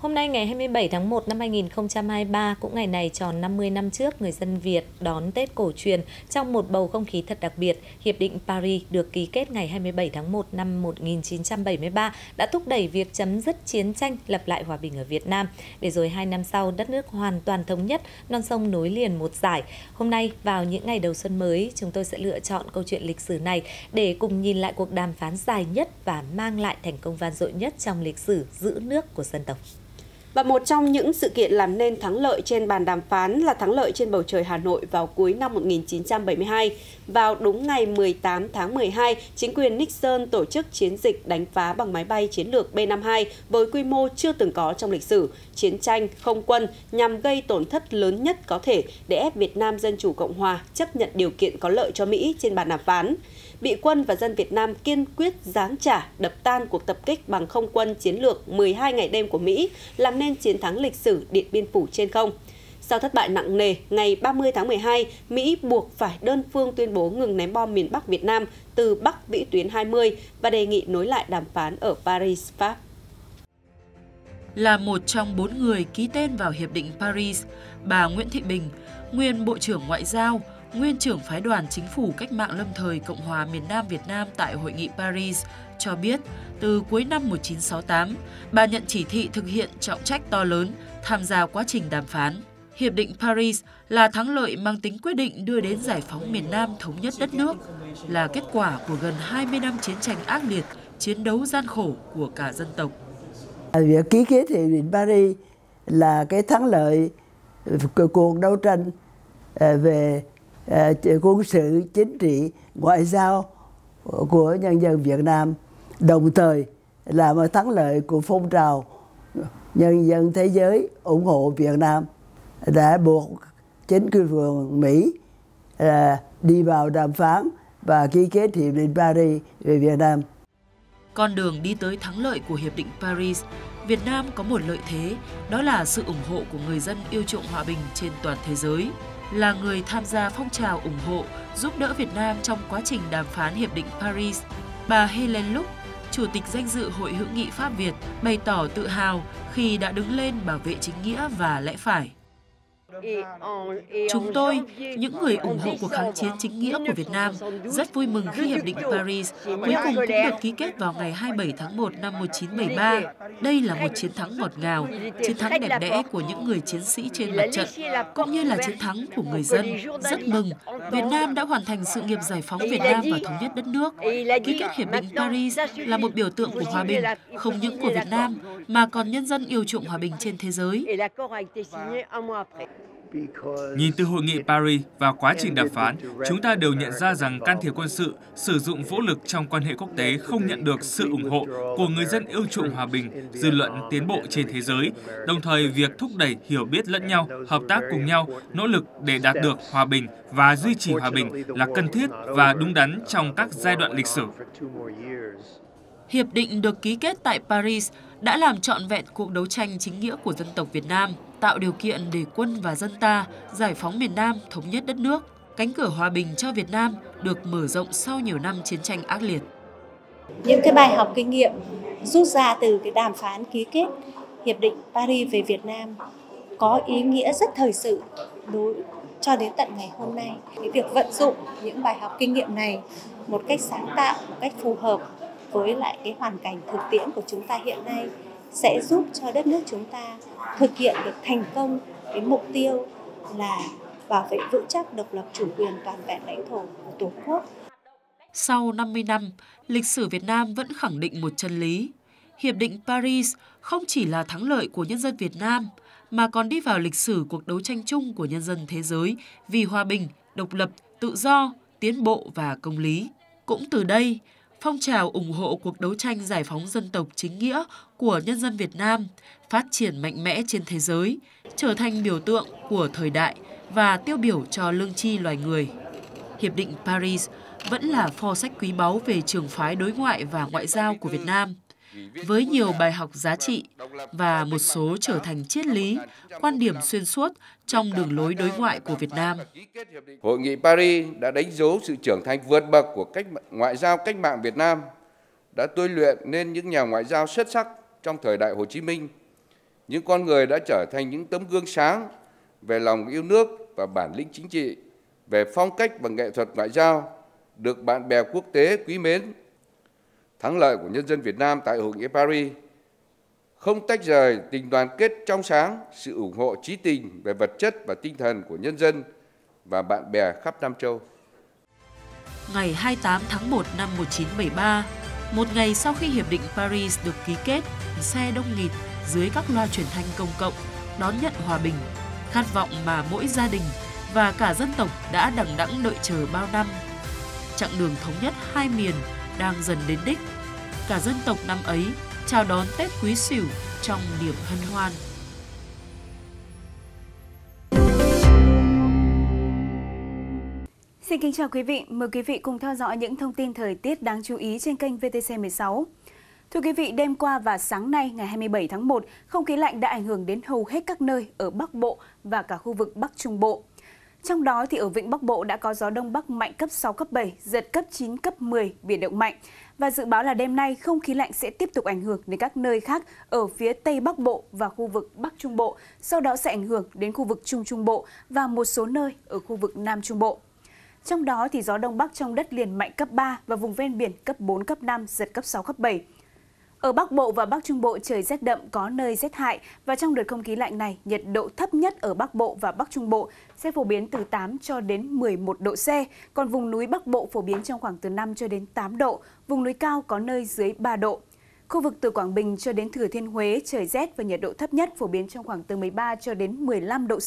Hôm nay ngày 27 tháng 1 năm 2023, cũng ngày này tròn 50 năm trước, người dân Việt đón Tết cổ truyền trong một bầu không khí thật đặc biệt. Hiệp định Paris được ký kết ngày 27 tháng 1 năm 1973 đã thúc đẩy việc chấm dứt chiến tranh, lập lại hòa bình ở Việt Nam. Để rồi 2 năm sau, đất nước hoàn toàn thống nhất, non sông nối liền một dải. Hôm nay, vào những ngày đầu xuân mới, chúng tôi sẽ lựa chọn câu chuyện lịch sử này để cùng nhìn lại cuộc đàm phán dài nhất và mang lại thành công vang dội nhất trong lịch sử giữ nước của dân tộc. Và một trong những sự kiện làm nên thắng lợi trên bàn đàm phán là thắng lợi trên bầu trời Hà Nội vào cuối năm 1972. Vào đúng ngày 18 tháng 12, chính quyền Nixon tổ chức chiến dịch đánh phá bằng máy bay chiến lược B-52 với quy mô chưa từng có trong lịch sử, chiến tranh không quân nhằm gây tổn thất lớn nhất có thể để ép Việt Nam Dân Chủ Cộng Hòa chấp nhận điều kiện có lợi cho Mỹ trên bàn đàm phán. Bị quân và dân Việt Nam kiên quyết giáng trả, đập tan cuộc tập kích bằng không quân chiến lược 12 ngày đêm của Mỹ, làm nên chiến thắng lịch sử Điện Biên Phủ trên không. Sau thất bại nặng nề, ngày 30 tháng 12, Mỹ buộc phải đơn phương tuyên bố ngừng ném bom miền Bắc Việt Nam từ Bắc vĩ tuyến 20 và đề nghị nối lại đàm phán ở Paris, Pháp. Là một trong 4 người ký tên vào Hiệp định Paris, bà Nguyễn Thị Bình, nguyên Bộ trưởng Ngoại giao, nguyên trưởng phái đoàn chính phủ cách mạng lâm thời Cộng hòa miền Nam Việt Nam tại Hội nghị Paris, cho biết từ cuối năm 1968, bà nhận chỉ thị thực hiện trọng trách to lớn tham gia quá trình đàm phán. Hiệp định Paris là thắng lợi mang tính quyết định đưa đến giải phóng miền Nam thống nhất đất nước, là kết quả của gần 20 năm chiến tranh ác liệt, chiến đấu gian khổ của cả dân tộc. Việc ký kết Hiệp định Paris là cái thắng lợi cuộc đấu tranh về quân sự, chính trị, ngoại giao của nhân dân Việt Nam, đồng thời là một thắng lợi của phong trào nhân dân thế giới ủng hộ Việt Nam, đã buộc chính quyền Mỹ đi vào đàm phán và ký kết Hiệp định Paris về Việt Nam. Con đường đi tới thắng lợi của Hiệp định Paris, Việt Nam có một lợi thế, đó là sự ủng hộ của người dân yêu chuộng hòa bình trên toàn thế giới. Là người tham gia phong trào ủng hộ, giúp đỡ Việt Nam trong quá trình đàm phán Hiệp định Paris, bà Helen Luc, Chủ tịch danh dự Hội hữu nghị Pháp-Việt, bày tỏ tự hào khi đã đứng lên bảo vệ chính nghĩa và lẽ phải. Chúng tôi, những người ủng hộ cuộc kháng chiến chính nghĩa của Việt Nam, rất vui mừng khi Hiệp định Paris cuối cùng cũng được ký kết vào ngày 27 tháng 1 năm 1973. Đây là một chiến thắng ngọt ngào, chiến thắng đẹp đẽ của những người chiến sĩ trên mặt trận, cũng như là chiến thắng của người dân. Rất mừng, Việt Nam đã hoàn thành sự nghiệp giải phóng Việt Nam và thống nhất đất nước. Ký kết Hiệp định Paris là một biểu tượng của hòa bình, không những của Việt Nam, mà còn nhân dân yêu chuộng hòa bình trên thế giới. Nhìn từ Hội nghị Paris và quá trình đàm phán, chúng ta đều nhận ra rằng can thiệp quân sự, sử dụng vũ lực trong quan hệ quốc tế không nhận được sự ủng hộ của người dân yêu chuộng hòa bình, dư luận tiến bộ trên thế giới. Đồng thời, việc thúc đẩy hiểu biết lẫn nhau, hợp tác cùng nhau, nỗ lực để đạt được hòa bình và duy trì hòa bình là cần thiết và đúng đắn trong các giai đoạn lịch sử. Hiệp định được ký kết tại Paris đã làm trọn vẹn cuộc đấu tranh chính nghĩa của dân tộc Việt Nam, tạo điều kiện để quân và dân ta giải phóng miền Nam, thống nhất đất nước. Cánh cửa hòa bình cho Việt Nam được mở rộng sau nhiều năm chiến tranh ác liệt. Những cái bài học kinh nghiệm rút ra từ cái đàm phán ký kết Hiệp định Paris về Việt Nam có ý nghĩa rất thời sự cho đến tận ngày hôm nay. Cái việc vận dụng những bài học kinh nghiệm này một cách sáng tạo, một cách phù hợp với lại cái hoàn cảnh thực tiễn của chúng ta hiện nay sẽ giúp cho đất nước chúng ta thực hiện được thành công cái mục tiêu là bảo vệ vững chắc độc lập chủ quyền toàn vẹn lãnh thổ của Tổ quốc. Sau 50 năm, lịch sử Việt Nam vẫn khẳng định một chân lý. Hiệp định Paris không chỉ là thắng lợi của nhân dân Việt Nam, mà còn đi vào lịch sử cuộc đấu tranh chung của nhân dân thế giới vì hòa bình, độc lập, tự do, tiến bộ và công lý. Cũng từ đây, phong trào ủng hộ cuộc đấu tranh giải phóng dân tộc chính nghĩa của nhân dân Việt Nam phát triển mạnh mẽ trên thế giới, trở thành biểu tượng của thời đại và tiêu biểu cho lương tri loài người. Hiệp định Paris vẫn là pho sách quý báu về trường phái đối ngoại và ngoại giao của Việt Nam, với nhiều bài học giá trị và một số trở thành triết lý, quan điểm xuyên suốt trong đường lối đối ngoại của Việt Nam. Hội nghị Paris đã đánh dấu sự trưởng thành vượt bậc của ngoại giao cách mạng Việt Nam, đã tôi luyện nên những nhà ngoại giao xuất sắc trong thời đại Hồ Chí Minh, Những con người đã trở thành những tấm gương sáng về lòng yêu nước và bản lĩnh chính trị, về phong cách và nghệ thuật ngoại giao, được bạn bè quốc tế quý mến. Thắng lợi của nhân dân Việt Nam tại Hội nghị Paris không tách rời tình đoàn kết trong sáng, sự ủng hộ chí tình về vật chất và tinh thần của nhân dân và bạn bè khắp Nam châu. Ngày 28 tháng 1 năm 1973, một ngày sau khi Hiệp định Paris được ký kết, xe đông nghịt dưới các loa truyền thanh công cộng đón nhận hòa bình, khát vọng mà mỗi gia đình và cả dân tộc đã đằng đẵng đợi chờ bao năm. Chặng đường thống nhất hai miền đang dần đến đích. Cả dân tộc năm ấy chào đón Tết Quý Sửu trong niềm hân hoan. Xin kính chào quý vị, mời quý vị cùng theo dõi những thông tin thời tiết đáng chú ý trên kênh VTC16. Thưa quý vị, đêm qua và sáng nay ngày 27 tháng 1, không khí lạnh đã ảnh hưởng đến hầu hết các nơi ở Bắc Bộ và cả khu vực Bắc Trung Bộ. Trong đó thì ở vịnh Bắc Bộ đã có gió Đông Bắc mạnh cấp 6, cấp 7, giật cấp 9, cấp 10, biển động mạnh. Và dự báo là đêm nay không khí lạnh sẽ tiếp tục ảnh hưởng đến các nơi khác ở phía Tây Bắc Bộ và khu vực Bắc Trung Bộ, sau đó sẽ ảnh hưởng đến khu vực Trung Trung Bộ và một số nơi ở khu vực Nam Trung Bộ. Trong đó thì gió Đông Bắc trong đất liền mạnh cấp 3 và vùng ven biển cấp 4, cấp 5, giật cấp 6, cấp 7. Ở Bắc Bộ và Bắc Trung Bộ trời rét đậm, có nơi rét hại và trong đợt không khí lạnh này, nhiệt độ thấp nhất ở Bắc Bộ và Bắc Trung Bộ sẽ phổ biến từ 8 cho đến 11 độ C, còn vùng núi Bắc Bộ phổ biến trong khoảng từ 5 cho đến 8 độ, vùng núi cao có nơi dưới 3 độ. Khu vực từ Quảng Bình cho đến Thừa Thiên Huế trời rét và nhiệt độ thấp nhất phổ biến trong khoảng từ 13 cho đến 15 độ C.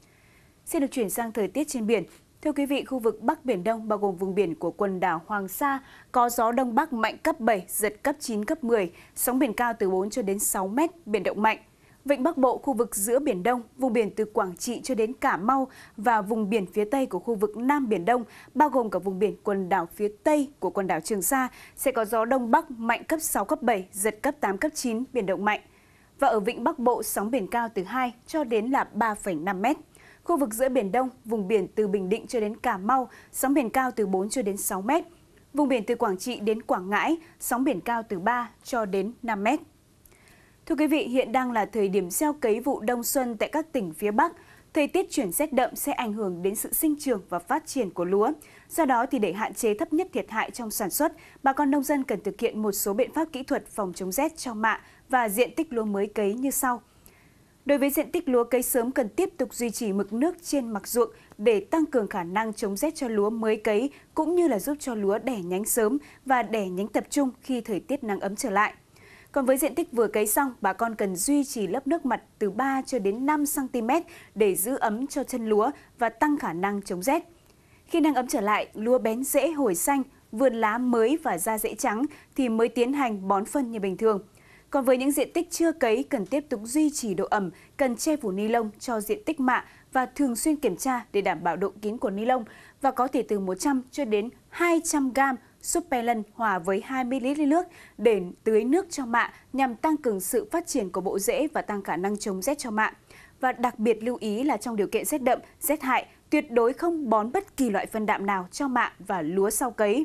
Xin được chuyển sang thời tiết trên biển. Thưa quý vị, khu vực Bắc Biển Đông bao gồm vùng biển của quần đảo Hoàng Sa có gió Đông Bắc mạnh cấp 7, giật cấp 9, cấp 10, sóng biển cao từ 4 cho đến 6 mét, biển động mạnh. Vịnh Bắc Bộ, khu vực giữa Biển Đông, vùng biển từ Quảng Trị cho đến Cà Mau và vùng biển phía Tây của khu vực Nam Biển Đông, bao gồm cả vùng biển quần đảo phía Tây của quần đảo Trường Sa, sẽ có gió Đông Bắc mạnh cấp 6, cấp 7, giật cấp 8, cấp 9, biển động mạnh. Và ở Vịnh Bắc Bộ, sóng biển cao từ 2 cho đến là 3,5 mét. Khu vực giữa Biển Đông, vùng biển từ Bình Định cho đến Cà Mau, sóng biển cao từ 4 cho đến 6 mét. Vùng biển từ Quảng Trị đến Quảng Ngãi, sóng biển cao từ 3 cho đến 5 mét. Thưa quý vị, hiện đang là thời điểm gieo cấy vụ đông xuân tại các tỉnh phía Bắc. Thời tiết chuyển rét đậm sẽ ảnh hưởng đến sự sinh trưởng và phát triển của lúa. Do đó thì để hạn chế thấp nhất thiệt hại trong sản xuất, bà con nông dân cần thực hiện một số biện pháp kỹ thuật phòng chống rét cho mạ và diện tích lúa mới cấy như sau. Đối với diện tích lúa cấy sớm cần tiếp tục duy trì mực nước trên mặt ruộng để tăng cường khả năng chống rét cho lúa mới cấy, cũng như là giúp cho lúa đẻ nhánh sớm và đẻ nhánh tập trung khi thời tiết nắng ấm trở lại. Còn với diện tích vừa cấy xong, bà con cần duy trì lớp nước mặt từ 3 cho đến 5 cm để giữ ấm cho chân lúa và tăng khả năng chống rét. Khi nắng ấm trở lại, lúa bén rễ hồi xanh, vườn lá mới và ra rễ trắng thì mới tiến hành bón phân như bình thường. Còn với những diện tích chưa cấy cần tiếp tục duy trì độ ẩm, cần che phủ ni lông cho diện tích mạ và thường xuyên kiểm tra để đảm bảo độ kín của ni lông và có thể từ 100 cho đến 200 g Superlen hòa với 20 ml nước để tưới nước cho mạ nhằm tăng cường sự phát triển của bộ rễ và tăng khả năng chống rét cho mạ. Và đặc biệt lưu ý là trong điều kiện rét đậm, rét hại, tuyệt đối không bón bất kỳ loại phân đạm nào cho mạ và lúa sau cấy.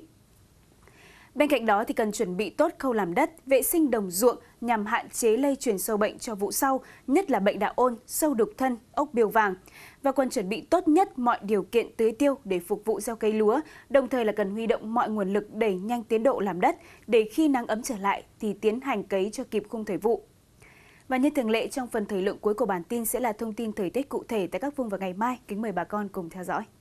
Bên cạnh đó thì cần chuẩn bị tốt khâu làm đất, vệ sinh đồng ruộng nhằm hạn chế lây truyền sâu bệnh cho vụ sau, nhất là bệnh đạo ôn, sâu đục thân, ốc bươu vàng. Và cần chuẩn bị tốt nhất mọi điều kiện tưới tiêu để phục vụ gieo cấy lúa, đồng thời là cần huy động mọi nguồn lực đẩy nhanh tiến độ làm đất để khi nắng ấm trở lại thì tiến hành cấy cho kịp khung thời vụ. Và như thường lệ, trong phần thời lượng cuối của bản tin sẽ là thông tin thời tiết cụ thể tại các vùng vào ngày mai. Kính mời bà con cùng theo dõi.